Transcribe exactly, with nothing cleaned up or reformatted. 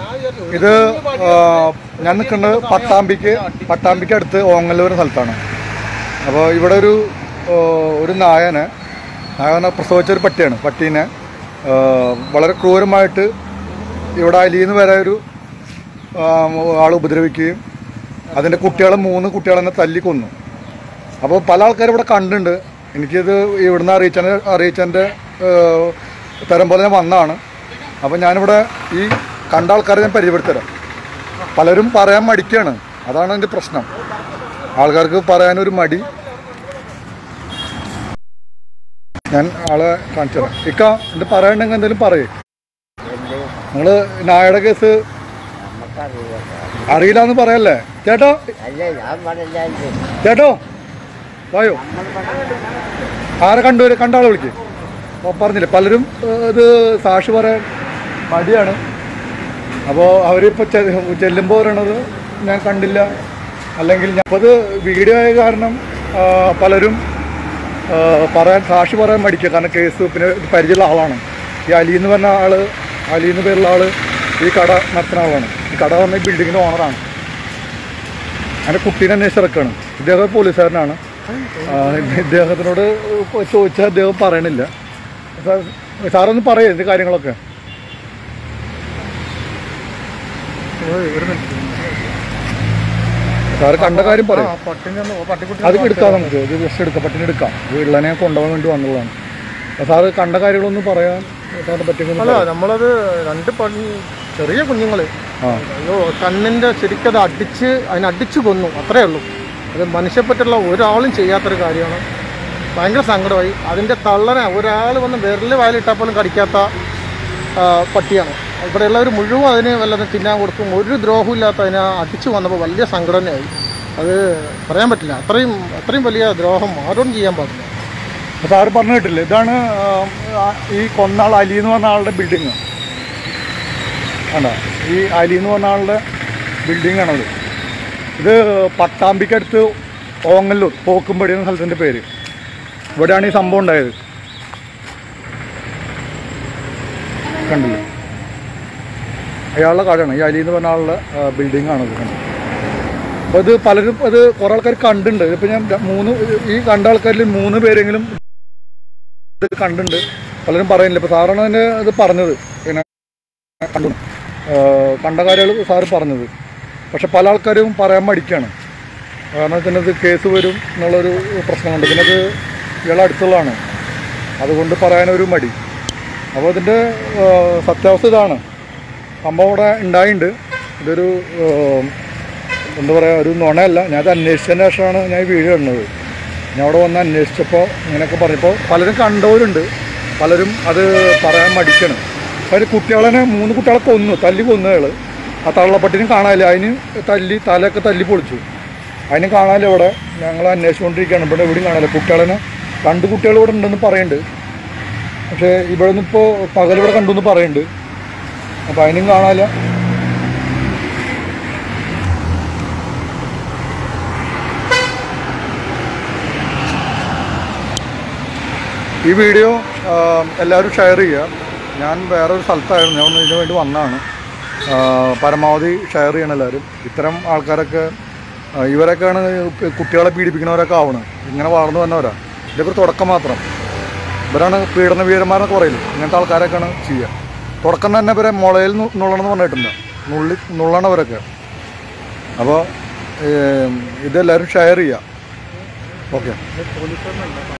ഇത് ഞാൻ നിൽക്കുന്നത് പട്ടാമ്പിക്ക് പട്ടാമ്പിക്ക് അടുത്ത് ഓങ്ങല്ലൂർ സ്ഥലത്താണ്. അപ്പോൾ ഇവിടെ ഒരു ഒരു നായനെ നായനെ പ്രസവിച്ചൊരു പട്ടിയാണ്. പട്ടീനെ വളരെ ക്രൂരമായിട്ട് ഇവിടെ അലിന്ന് വരെ ഒരു ആൾ ഉപദ്രവിക്കുകയും അതിൻ്റെ കുട്ടികളെ മൂന്ന് കുട്ടികളെന്നെ തല്ലിക്കൊന്നു. അപ്പോൾ പല ആൾക്കാരും ഇവിടെ കണ്ടിട്ടുണ്ട്. എനിക്കിത് ഇവിടുന്ന് അറിയിച്ചതിൻ്റെ അറിയിച്ചതിൻ്റെ തരം പോലെ ഞാൻ വന്നതാണ്. അപ്പോൾ ഞാനിവിടെ ഈ കണ്ട ആൾക്കാരെ ഞാൻ പരിചയപ്പെടുത്തരാം. പലരും പറയാൻ മടിക്കുകയാണ്, അതാണ് എൻ്റെ പ്രശ്നം. ആൾക്കാർക്ക് പറയാനൊരു മടി. ഞാൻ ആളെ കാണിച്ചു തരാം. ഇക്ക എൻ്റെ പറയണമെങ്കിൽ എന്തെങ്കിലും പറയേ. നിങ്ങൾ നായയുടെ കേസ് അറിയില്ല എന്ന് പറയല്ലേ ചേട്ടോ? ചേട്ടോ വായോ, ആരെ കണ്ടു കണ്ട ആളെ വിളിക്ക്. പറഞ്ഞില്ലേ പലരും ഇത് സാക്ഷി പറയാൻ മടിയാണ്. അപ്പോൾ അവരിപ്പോൾ ചെല്ലുമ്പോൾ പറയണത് ഞാൻ കണ്ടില്ല, അല്ലെങ്കിൽ ഞാൻ അപ്പോൾ അത് വീഡിയോ ആയ കാരണം പലരും പറയാൻ സാക്ഷി പറയാൻ മടിക്കുക. കാരണം കേസ് പിന്നെ പരിചയമുള്ള ആളാണ്. ഈ അലി എന്ന് പറഞ്ഞ ആൾ, അലി എന്ന് പേരുള്ള ആൾ ഈ കട നടത്തുന്ന ആളാണ്. ഈ കട പറഞ്ഞ ഈ ബിൽഡിങ്ങിൻ്റെ ഓണറാണ്. അങ്ങനെ കുട്ടീനെ അന്വേഷിച്ചിറക്കാണ്. ഇദ്ദേഹം പോലീസുകാരനാണ്. ഇദ്ദേഹത്തിനോട് ചോദിച്ചാൽ അദ്ദേഹം പറയണില്ല. സാറൊന്ന് പറയേ ഇത് കാര്യങ്ങളൊക്കെ. സാറ് കണ്ട കാര്യം പറയും. അത് എടുക്കാം, നമുക്ക് ഇത് ജസ്റ്റ് എടുക്കാം, പട്ടിനെ എടുക്കാം. വീട്ടിലെ കൊണ്ടുപോകാൻ വേണ്ടി വന്നുള്ളതാണ്. സാറ് കണ്ട കാര്യങ്ങളൊന്നും പറയാൻ പറ്റുന്നില്ല. നമ്മളത് രണ്ട് പണി ചെറിയ കുഞ്ഞുങ്ങള് കണ്ണിന്റെ ശരിക്കത് അടിച്ച് അതിനടിച്ചു കൊന്നു, അത്രേ ഉള്ളൂ. അത് മനുഷ്യപ്പറ്റുള്ള ഒരാളും ചെയ്യാത്തൊരു കാര്യമാണ്. ഭയങ്കര സങ്കടമായി. അതിൻ്റെ തള്ളനെ ഒരാൾ വന്ന് വിരൽ വായിലിട്ടാൽ പോലും കടിക്കാത്ത പട്ടിയാണ്. ഇവിടെയുള്ളവർ മുഴുവൻ അതിന് വല്ലതും തിന്നാൻ കൊടുക്കും. ഒരു ദ്രോഹവും ഇല്ലാത്ത അതിനെ അടിച്ചു വന്നപ്പോൾ വലിയ സംഘടനയായി. അത് പറയാൻ പറ്റില്ല. അത്രയും അത്രയും വലിയ ദ്രോഹം ആരോടും ചെയ്യാൻ പാടില്ല. സാറ് പറഞ്ഞു കേട്ടില്ല, ഇതാണ് ഈ കൊന്നാൾ അലി എന്ന് പറഞ്ഞ ആളുടെ ബിൽഡിങ്. ആണോ ഈ അലി എന്ന് പറഞ്ഞ ആളുടെ ബിൽഡിങ്ങാണത്. ഇത് പട്ടാമ്പിക്കടുത്ത് ഓങ്ങല്ലൂർ പോക്കുംപടി എന്ന സ്ഥലത്തിൻ്റെ പേര്. ഇവിടെയാണ് ഈ സംഭവം ഉണ്ടായത്. കണ്ടില്ലേ, അയാളുടെ കടയാണ്. ഈ അലി എന്ന് പറഞ്ഞ ആളുടെ ബിൽഡിങ്ങാണത്. കണ്ടത്. അപ്പോൾ ഇത് പലരും അത് കുറേ ആൾക്കാർ കണ്ടിട്ടുണ്ട്. ഇതിപ്പോൾ ഞാൻ മൂന്ന് ഈ കണ്ട ആൾക്കാരിൽ മൂന്ന് പേരെങ്കിലും ഇത് കണ്ടിട്ടുണ്ട്. പലരും പറയുന്നില്ല. ഇപ്പോൾ സാറാണ് അതിൻ്റെ ഇത് പറഞ്ഞത്, പിന്നെ കണ്ടു കണ്ട കാര്യങ്ങൾ സാറ് പറഞ്ഞത്. പക്ഷെ പല ആൾക്കാരും പറയാൻ മടിക്കുകയാണ്. കാരണം പിന്നെ ഇത് കേസ് വരും എന്നുള്ളൊരു പ്രശ്നമുണ്ട്. പിന്നെ അത് ഇയാളെ അടുത്തുള്ളതാണ്, അതുകൊണ്ട് പറയാനൊരു മടി. അപ്പോൾ ഇതിൻ്റെ സത്യാവസ്ഥ ഇതാണ്. സംഭവം ഇവിടെ ഉണ്ടായിട്ടുണ്ട്. ഇതൊരു എന്താ പറയുക, ഒരു നുണയല്ല. ഞാനത് അന്വേഷിച്ചതിന് ശേഷമാണ് ഞാൻ ഈ വീഡിയോ ഇടുന്നത്. ഞാൻ അവിടെ വന്ന് അന്വേഷിച്ചപ്പോൾ ഇങ്ങനെയൊക്കെ പറഞ്ഞപ്പോൾ പലരും കണ്ടവരുണ്ട്, പലരും അത് പറയാൻ മടിക്കണം. അതിൽ കുട്ടികളെ മൂന്ന് കുട്ടികളെ കൊന്നു, തല്ലി കൊന്നയാൾ. ആ തള്ളപ്പട്ടിനും കാണാനില്ല. അതിന് തല്ലി തലയൊക്കെ തല്ലി പൊളിച്ചു. അതിന് കാണാനില്ല. ഇവിടെ ഞങ്ങൾ അന്വേഷിച്ചുകൊണ്ടിരിക്കുകയാണ്. ഇവിടെ എവിടെയും കാണാനില്ല. കുട്ടികളെ രണ്ട് കുട്ടികൾ ഇവിടെ ഉണ്ടെന്ന് പറയുന്നുണ്ട്. പക്ഷേ ഇവിടെ നിന്നിപ്പോൾ പകലിവിടെ കണ്ടു എന്ന് പറയുന്നുണ്ട്. അപ്പോൾ അതിനും കാണാനില്ല. ഈ വീഡിയോ എല്ലാവരും ഷെയർ ചെയ്യുക. ഞാൻ വേറൊരു സ്ഥലത്തായിരുന്നു, ഞാൻ ഇതിനു വേണ്ടി വന്നതാണ്. പരമാവധി ഷെയർ ചെയ്യണം എല്ലാവരും. ഇത്തരം ആൾക്കാരൊക്കെ ഇവരൊക്കെയാണ് കുട്ടികളെ പീഡിപ്പിക്കുന്നവരൊക്കെ ആവണം. ഇങ്ങനെ വളർന്നു വന്നവരാ. ഇതൊക്കെ തുടക്കം മാത്രം. ഇവരാണ് പീഡന വീരന്മാരെന്നൊക്കെ പറയില്ല. ഇങ്ങനത്തെ ആൾക്കാരൊക്കെയാണ് ചെയ്യുക. തുടക്കം തന്നെ ഇവരെ മുളയിൽ നുള്ളണമെന്ന് പറഞ്ഞിട്ടില്ല, നുള്ളി നുള്ളണവരൊക്കെ. അപ്പോൾ ഇതെല്ലാവരും ഷെയർ ചെയ്യുക. ഓക്കെ.